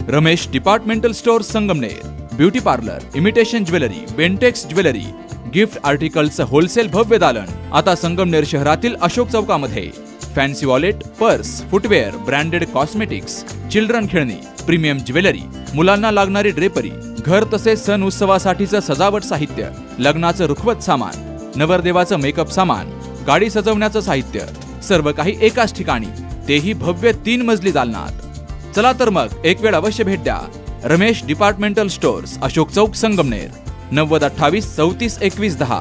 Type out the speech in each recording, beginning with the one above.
Ramesh departmental store Sangamner, beauty parlour, imitation jewellery, Bentex jewellery, gift articles wholesale भव्य दालन आता संगमनेर शहरातील अशोक चौकामध्ये। Fancy wallet, purse, footwear, branded cosmetics, children खेळणी, प्रीमियम ज्वेलरी, मुलांना लागणारी ड्रेपरी, घर तसेच सण उत्सवासाठीचं सजावट साहित्य, लग्नाचं रुखवत सामान, नवरदेवाचं मेकअप सामान, गाडी सजवण्याचं साहित्य, सर्व काही एकाच ठिकाणी, तेही भव्य 3 मजली दालनात। चला तर मग एक वेळ अवश्य भेट द्या रमेश डिपार्टमेंटल स्टोर्स, अशोक चौक, संगमनेर। 9028 34 21 10।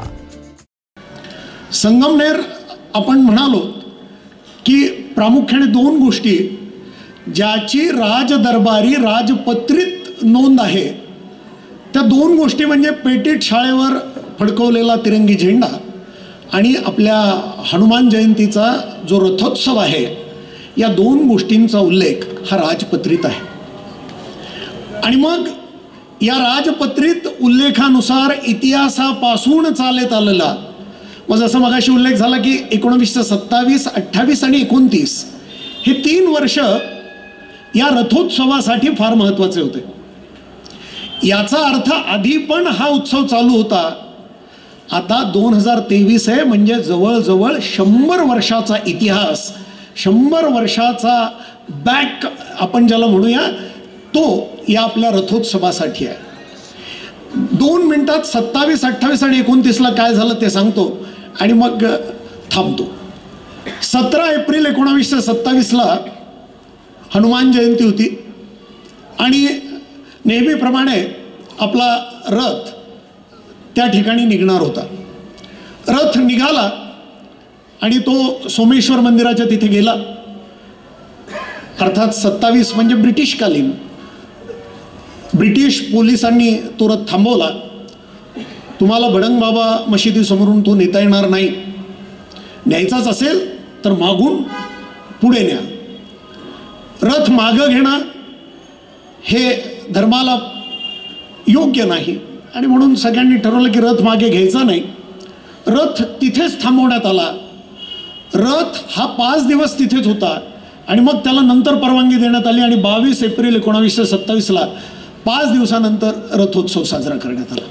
संगमनेर आपण म्हणालो की प्रामुख्याने 2 गोष्टी ज्याची राजदरबारी राजपत्रित नोंद आहे, त्या 2 गोष्टी म्हणजे पेटीट शाळेवर फडकवलेला तिरंगी झेंडा आणि आपल्या हनुमान जयंतीचा जो रथोत्सव आहे, या 2 गोष्टींचा उल्लेख हा राजपत्रित आहे। आणि मग या राजपत्रित उल्लेखानुसार इतिहासापासून चालत आलेला, मग जसं मगाशी उल्लेख झाला की 1927, 28 आणि 29 हे 3 वर्ष या रथोत्सवासाठी फार महत्त्वाचे होते। याचा अर्थ आधी पण हा उत्सव चालू होता, आता 2023 आहे, म्हणजे जवळजवळ 100 वर्षाचा इतिहास, 100 वर्षाचा बॅक आपण ज्याला म्हणूया, तो या आपल्या रथोत्सवासाठी आहे। 2 मिनिटात 27, 28 आणि 29ला काय झालं ते सांगतो आणि मग थांबतो। 17 एप्रिल 1927ला हनुमान जयंती होती आणि नेहमीप्रमाणे आपला रथ त्या ठिकाणी निघणार होता। रथ निघाला आणि तो सोमेश्वर मंदिराच्या तिथे गेला। अर्थात 27 म्हणजे ब्रिटिशकालीन, ब्रिटिश पोलिसांनी तो रथ थांबवला। तुम्हाला भडंगबाबा मशिदीसमोरून तो नेता येणार नाही, न्यायचाच असेल तर मागून पुढे न्या। रथ मागं घेणं हे धर्माला योग्य नाही आणि म्हणून सगळ्यांनी ठरवलं की रथ मागे घ्यायचा नाही। रथ तिथेच थांबवण्यात आला। रथ हा 5 दिवस तिथेच होता आणि मग त्याला नंतर परवानगी देण्यात आली आणि 22 एप्रिल 1927ला 5 दिवसानंतर रथोत्सव साजरा करण्यात आला।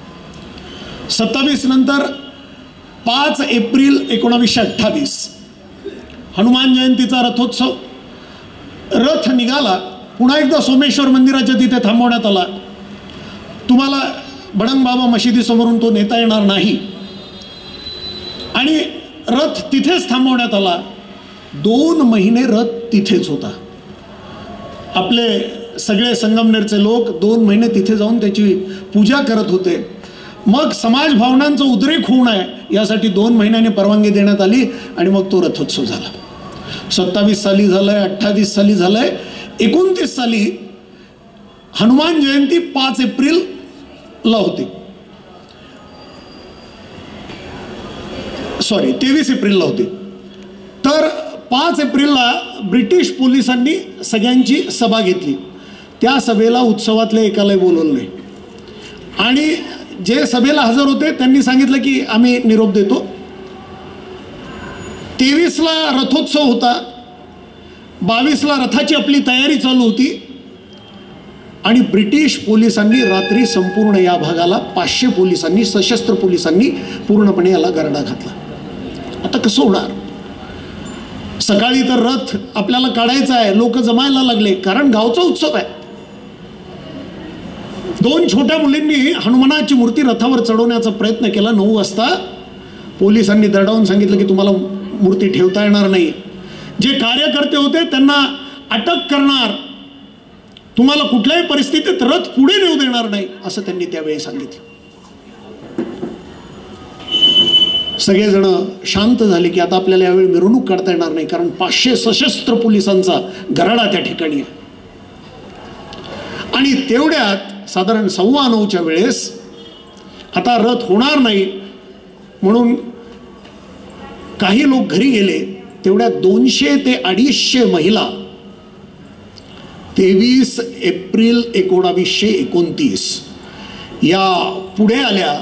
27 नंतर 5 एप्रिल 1928 हनुमान जयंतीचा रथोत्सव। रथ निघाला, पुन्हा एकदा सोमेश्वर मंदिराच्या तिथे थांबवण्यात आला। तुम्हाला भडंगबाबा मशिदीसमोरून तो नेता येणार नाही आणि रथ तिथेच थांबवण्यात आला। 2 महिने रथ तिथेच होता। आपले सगळे संगमनेरचे लोक 2 महिने तिथे जाऊन त्याची पूजा करत होते। मग समाज भावनांचा उद्रेक होऊ नये यासाठी 2 महिन्याने परवानगी देण्यात आली आणि मग तो रथोत्सव झाला। 27 साली झालाय, 28 साली झालाय, 29 साली हनुमान जयंती 5 एप्रिलला होती, सॉरी 23 एप्रिलला होती। तर 5 एप्रिलला ब्रिटिश पोलिसांनी सगळ्यांची सभा घेतली। त्या सभेला उत्सवातल्या एकालाही बोलवलं नाही आणि जे सभेला हजर होते त्यांनी सांगितलं की आम्ही निरोप देतो। 23ला रथोत्सव होता, 22ला रथाची आपली तयारी चालू होती आणि ब्रिटिश पोलिसांनी रात्री संपूर्ण या भागाला 500 पोलिसांनी, सशस्त्र पोलिसांनी पूर्णपणे याला गरडा घातला। आता कसं होणार? सकाळी तर रथ आपल्याला काढायचा आहे, लोक जमायला लागले कारण गावचा उत्सव आहे। 2 छोट्या मुलींनी हनुमानाची मूर्ती रथावर चढवण्याचा प्रयत्न केला। 9 वाजता पोलिसांनी दरडावून सांगितलं की तुम्हाला मूर्ती ठेवता येणार नाही। जे कार्यकर्ते होते त्यांना अटक करणार, तुम्हाला कुठल्याही परिस्थितीत रथ पुढे नेऊ देणार नाही असं त्यांनी त्यावेळी सांगितलं। सगळेजण शांत झाले की आता आपल्याला यावेळी मिरवणूक काढता येणार नाही कारण 500 सशस्त्र पोलिसांचा गराडा त्या ठिकाणी आहे। आणि तेवढ्यात साधारण 9:15च्या वेळेस आता रथ होणार नाही म्हणून काही लोक घरी गेले। तेवढ्यात 200 ते 250 महिला 23 एप्रिल 1929 या पुढे आल्या।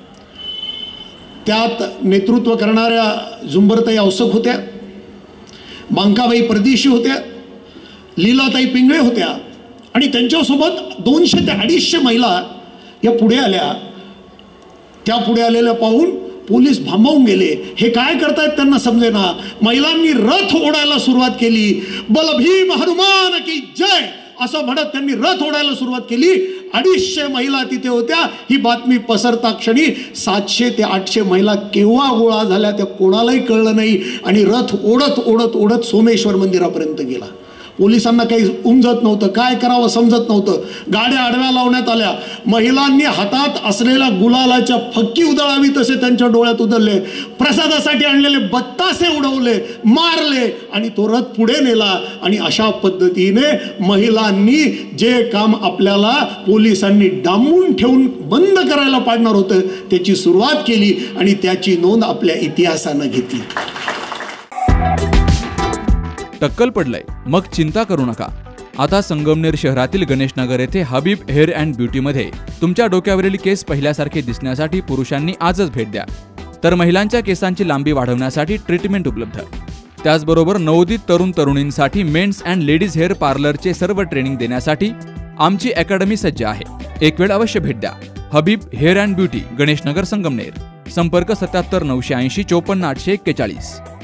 त्यात नेतृत्व करणाऱ्या झुंबरताई औसक होत्या, बांकाबाई परदेशी होत्या, लीलाताई पिंगळे होत्या आणि त्यांच्यासोबत 200 ते 250 महिला या पुढे आल्या. त्या पुढे आलेल्या पाहून पोलीस भांबावून गेले. हे काय करतायत त्यांना समजेना. महिलांनी रथ ओढायला सुरुवात केली. बलभीम हनुमान की जय असं म्हणत त्यांनी रथ ओढायला सुरुवात केली. 250 महिला तिथे होत्या. ही बातमी पसरता क्षणी 700 ते 800 महिला केव्हा गोळा झाल्या त्या कोणालाही कळलं नाही आणि रथ ओढत ओढत ओढत सोमेश्वर मंदिरापर्यंत गेला. पोलिसांना काही उमजत नव्हतं, काय करावं समजत नव्हतं. गाड्या आडव्या लावण्यात आल्या. महिलांनी हातात असलेल्या गुलालाच्या फक्की उधळावी तसे त्यांच्या डोळ्यात उधळले. प्रसादासाठी आणलेले बत्तासे उडवले, मारले आणि तो रथ पुढे नेला. आणि अशा पद्धतीने महिलांनी जे काम आपल्याला पोलिसांनी डांबून ठेवून बंद करायला पाडणार होतं त्याची सुरुवात केली आणि त्याची नोंद आपल्या इतिहासानं घेतली. टक्कल पडलंय मग चिंता करू नका. आता संगमनेर शहरातील गणेशनगर येथे हबीब हेअर अँड ब्युटीमध्ये तुमच्या डोक्यावरील केस पहिल्यासारखे दिसण्यासाठी पुरुषांनी आजच भेट द्या. तर महिलांच्या केसांची लांबी वाढवण्यासाठी ट्रीटमेंट उपलब्ध. त्याचबरोबर नवोदित तरुण तरुणींसाठी मेन्स अँड लेडीज हेअर पार्लरचे सर्व ट्रेनिंग देण्यासाठी आमची अकॅडमी सज्ज आहे. एक वेळ अवश्य भेट द्या. Habib hair and beauty, Ganeshnagar, Sangamner. संपर्क 77 980 54 841.